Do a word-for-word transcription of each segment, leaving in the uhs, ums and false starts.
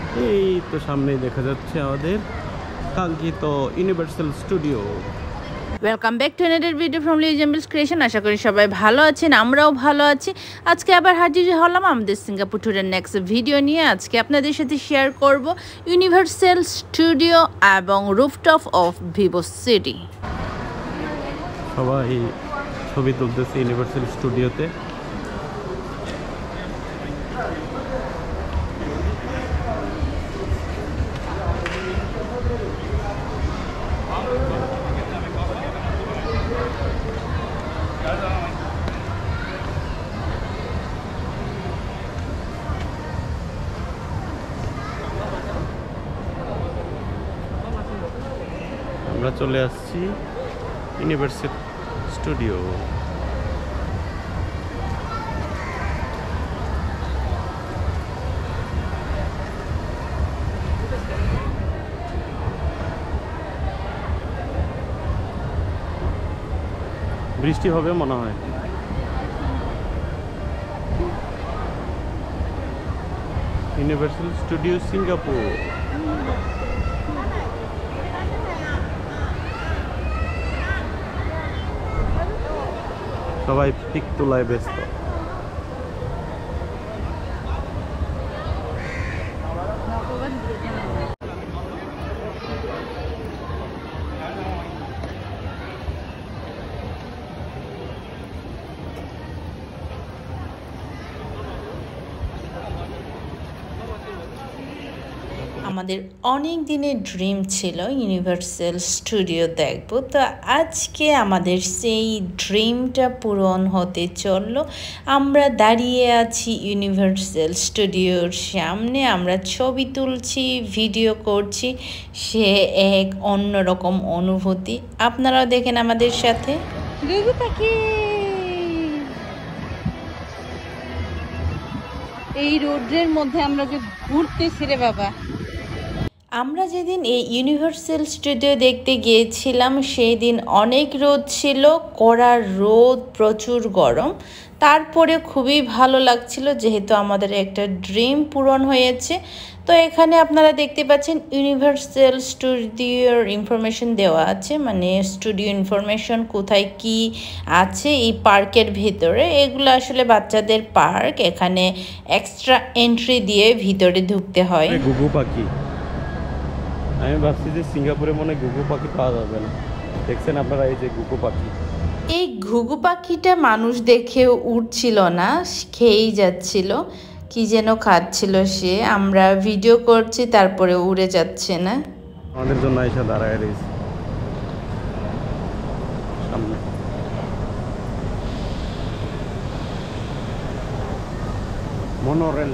এই তো সামনেই দেখা যাচ্ছে আমাদের কাঙ্ক্ষিত Universal Studio. Welcome back to another video from লিজেম্বলস ক্রিয়েশন। আশা করি সবাই ভালো আছেন, আমরাও ভালো আছি। আজকে আবার হাজির হলাম আমাদের সিঙ্গাপুর ট্যুরের নেক্সট ভিডিও নিয়ে। আজকে আপনাদের সাথে শেয়ার করব ইউনিভার্সাল স্টুডিও এবং রুফটপ অফ ভিভো সিটি। সবাই ছবি তুলতেছে ইউনিভার্সাল স্টুডিওতে। আমরা চলে আসছি ইউনিভার্সাল স্টুডিও। বৃষ্টি হবে মনে হয়। Universal Studio Singapore. সবাই পিক তোলায় ব্যস্ত। আমাদের অনেক দিনের ড্রিম ছিল ইউনিভার্সাল স্টুডিও দেখব, তো আজকে আমাদের সেই ড্রিমটা পূরণ হতে চললো। আমরা দাঁড়িয়ে আছি ইউনিভার্সাল স্টুডিওর সামনে, আমরা ছবি তুলছি, ভিডিও করছি। সে এক অন্যরকম অনুভূতি। আপনারাও দেখেন আমাদের সাথে। গুগু পাখি এই রোডের মধ্যে আমরা যে ঘুরতেছি রে বাবা। আমরা যেদিন এই ইউনিভার্সাল স্টুডিও দেখতে গিয়েছিলাম সেই দিন অনেক রোদ ছিল, কড়া রোদ, প্রচুর গরম। তারপরে খুবই ভালো লাগছিল যেহেতু আমাদের একটা ড্রিম পূরণ হয়েছে। তো এখানে আপনারা দেখতে পাচ্ছেন ইউনিভার্সাল স্টুডিওর ইনফরমেশন দেওয়া আছে, মানে স্টুডিও ইনফরমেশন কোথায় কি আছে এই পার্কের ভিতরে। এগুলো আসলে বাচ্চাদের পার্ক, এখানে এক্সট্রা এন্ট্রি দিয়ে ভিতরে ঢুকতে হয়। গুগু পাখি, আমি ভাবছি যে সিঙ্গাপুরে মনে ঘুঘু পাখি পাওয়া যাবে না। দেখছেন আপনারা এই যে ঘুঘু পাখি। এই ঘুঘু পাখিটা মানুষ দেখেও উঠছিল না, খেয়েই যাচ্ছিল, কি যেন খাচ্ছিল সে। আমরা ভিডিও করছি তারপরে উড়ে যাচ্ছে না। আমাদের জন্য এসে দাঁড়ায় রয়েছে সামনে। মনোরেল।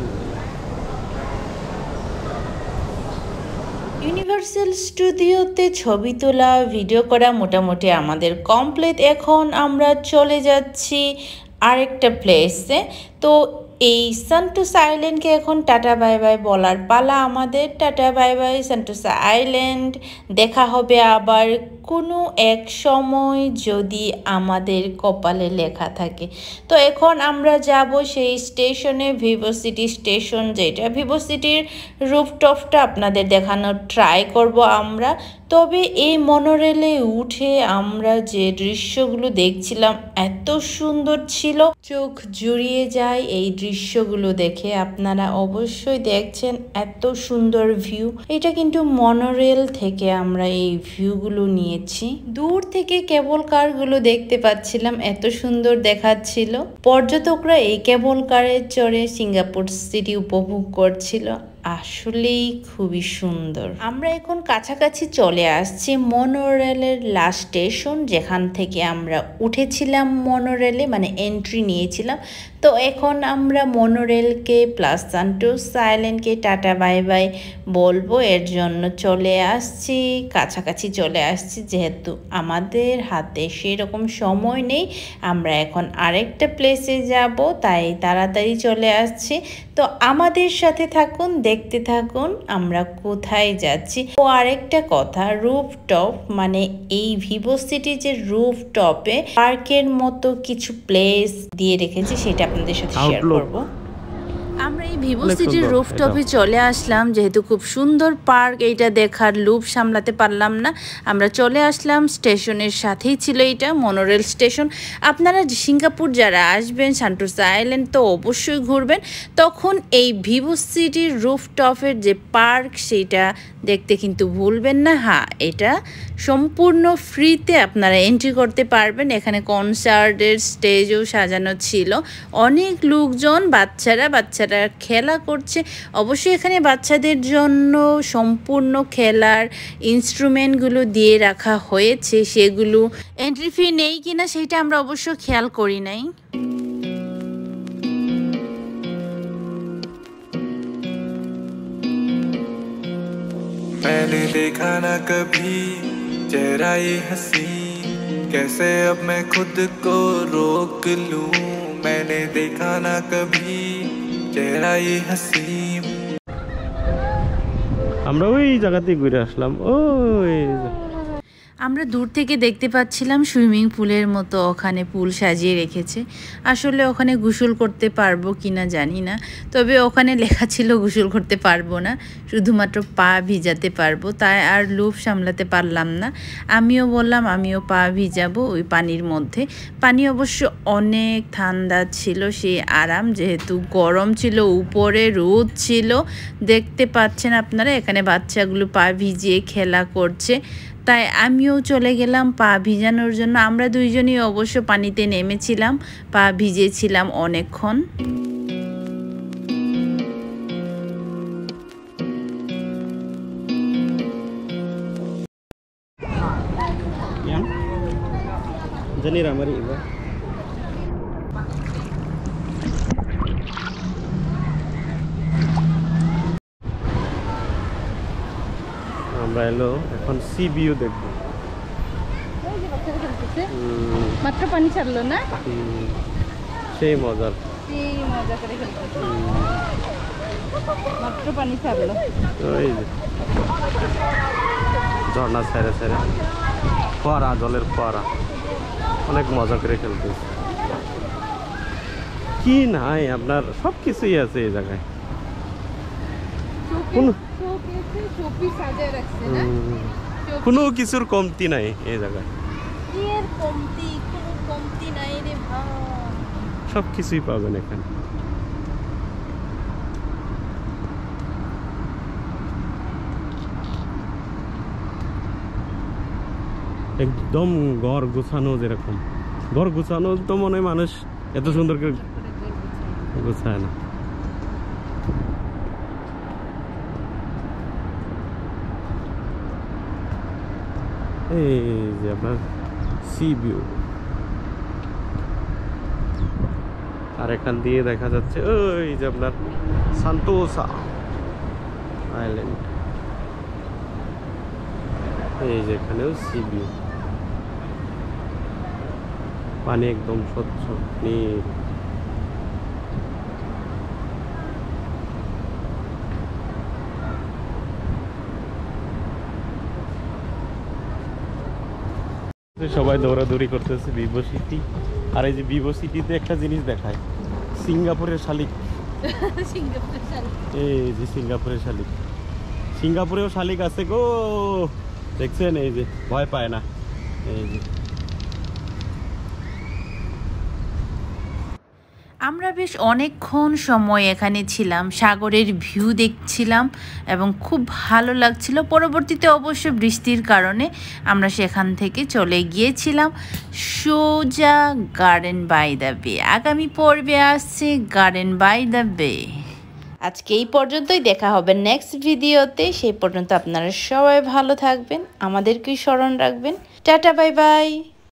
ইউনিভার্সাল স্টুডিওতে ছবি তোলা, ভিডিও করা মোটামুটি আমাদের কমপ্লিট। এখন আমরা চলে যাচ্ছি আরেকটা প্লেসে। তো এই সেন্টোসা আইল্যান্ডকে এখন টাটা বাই বাই বলার পালা আমাদের। Tata bye bye Sentosa island. দেখা হবে আবার কোনো এক সময় যদি আমাদের কপালে লেখা থাকে। তো এখন আমরা যাব সেই স্টেশনে, ভিভো সিটি স্টেশন, যেটা ভিভো সিটির রুফটপটা আপনাদের দেখানোর ট্রাই করব আমরা। তবে এই মনোরেলে উঠে আমরা যে দৃশ্যগুলো দেখছিলাম এত সুন্দর ছিল, চোখ জুড়িয়ে যায় এই দৃশ্যগুলো দেখে। আপনারা অবশ্যই দেখছেন এত সুন্দর ভিউ। এটা কিন্তু মনোরেল থেকে আমরা এই ভিউগুলো নিয়েছি। দূর থেকে কেবল কারগুলো দেখতে পাচ্ছিলাম, এত সুন্দর দেখাচ্ছিল। পর্যটকরা এই কেবল কারে চড়ে সিঙ্গাপুর সিটি উপভোগ করছিল। আসলেই খুবই সুন্দর। আমরা এখন কাছাকাছি চলে আসছি মনোরেলের লাস্ট স্টেশন, যেখান থেকে আমরা উঠেছিলাম মনোরেলে, মানে এন্ট্রি নিয়েছিলাম। তো এখন আমরা মনোরেলকে প্লাস সেন্টোসা আইল্যান্ডকে টাটা বাই বাই বলবো, এর জন্য চলে আসছি, কাছাকাছি চলে আসছি। যেহেতু আমাদের হাতে সেরকম সময় নেই, আমরা এখন আরেকটা প্লেসে যাব, তাই তাড়াতাড়ি চলে আসছি। তো আমাদের সাথে থাকুন, দেখতে থাকুন আমরা কোথায় যাচ্ছি। ও আরেকটা কথা, রুফটপ মানে এই ভিভো সিটি যে রুফটপে পার্কের মতো কিছু প্লেস দিয়ে রেখেছে, সেটা আপনাদের সাথে শেয়ার করব। আমরা এই ভিভো সিটির রুফটপে চলে আসলাম, যেহেতু খুব সুন্দর পার্ক, এইটা দেখার লুপ সামলাতে পারলাম না, আমরা চলে আসলাম। স্টেশনের সাথেই ছিল এটা, মনোরেল স্টেশন। আপনারা সিঙ্গাপুর যারা আসবেন সান্টোসা আইল্যান্ড তো অবশ্যই ঘুরবেন, তখন এই ভিভো সিটির রুফটপের যে পার্ক সেইটা দেখতে কিন্তু ভুলবেন না। হ্যাঁ, এটা সম্পূর্ণ ফ্রিতে আপনারা এন্ট্রি করতে পারবেন। এখানে কনসার্টের স্টেজও সাজানো ছিল, অনেক লোকজন, বাচ্চারা বাচ্চারা খেলা করছে। অবশ্যই এখানে বাচ্চাদের জন্য সম্পূর্ণ খেলার ইনস্ট্রুমেন্টগুলো দিয়ে রাখা হয়েছে, সেগুলো এন্ট্রি ফি নেই কিনা সেটা আমরা অবশ্য খেয়াল করি নাই। मैंने देखा ना कभी चेहरा ये हंसी, कैसे अब मैं खुद को रोक लूं। मैंने देखा ना कभी चेहरा ये हंसी। আমরা ওই জায়গাতেই ঘুরে আসলাম। ওই আমরা দূর থেকে দেখতে পাচ্ছিলাম সুইমিং পুলের মতো ওখানে পুল সাজিয়ে রেখেছে। আসলে ওখানে গোসল করতে পারবো কিনা জানি না, তবে ওখানে লেখা ছিল গোসল করতে পারবো না, শুধুমাত্র পা ভিজাতে পারবো। তাই আর লোভ সামলাতে পারলাম না, আমিও বললাম আমিও পা ভিজাবো ওই পানির মধ্যে। পানি অবশ্য অনেক ঠান্ডা ছিল, সেই আরাম, যেহেতু গরম ছিল, উপরে রোদ ছিল। দেখতে পাচ্ছেন আপনারা এখানে বাচ্চাগুলো পা ভিজিয়ে খেলা করছে, তাই আমিও চলে গেলাম পা ভিজানোর জন্য। আমরা দুইজনই অবশ্য পানিতে নেমেছিলাম, পা ভিজেছিলাম অনেকক্ষণ। জানি রামারি এবার আমরা এলো এখন সি ভিউ দেখবো। মাত্র পানি ছাড়লো না, সেই মজার, সেই মজা করে খেলতেছে। মাত্র পানি ছাড়লো, ওই যে ঝর্ণা ছেড়ে ছেড়ে ফোয়ারা, জলের ফোয়ারা, অনেক মজা করে খেলতেছে। কি নাই আপনার সব কিছুই আছে এই জায়গায়, কোনো কিছুর কমতি নাই এই জায়গায়, সব কিছুই পাবেন এখানে। একদম ঘর গোছানো, যেরকম ঘর গোছানো তো মনে হয় মানুষ এত সুন্দর করে গোছায় না। এই যে আপনার সি ভিউ, আর এখান দিয়ে দেখা যাচ্ছে ওই যে আপনার সান্টোসা আইল্যান্ড। এই যে এখানেও সি ভিউ, পানি একদম স্বচ্ছ নীল। সবাই দৌড়াদৌড়ি করতেছে ভিভো সিটি। আর এই যে ভিভো সিটিতে একটা জিনিস দেখায়, সিঙ্গাপুরের শালিক। এই যে সিঙ্গাপুরের শালিক, সিঙ্গাপুরেও শালিক আছে গো, দেখছেন? এই যে ভয় পায় না। এই যে আমরা বেশ অনেকক্ষণ সময় এখানে ছিলাম, সাগরের ভিউ দেখছিলাম এবং খুব ভালো লাগছিল। পরবর্তীতে অবশ্য বৃষ্টির কারণে আমরা সেখান থেকে চলে গিয়েছিলাম সোজা গার্ডেন বাই দ্য বে। আগামী পর্বে আসছে গার্ডেন বাই দ্য বে। আজকে এই পর্যন্তই, দেখা হবে নেক্সট ভিডিওতে। সেই পর্যন্ত আপনারা সবাই ভালো থাকবেন, আমাদেরকেই স্মরণ রাখবেন। Tata, bye by.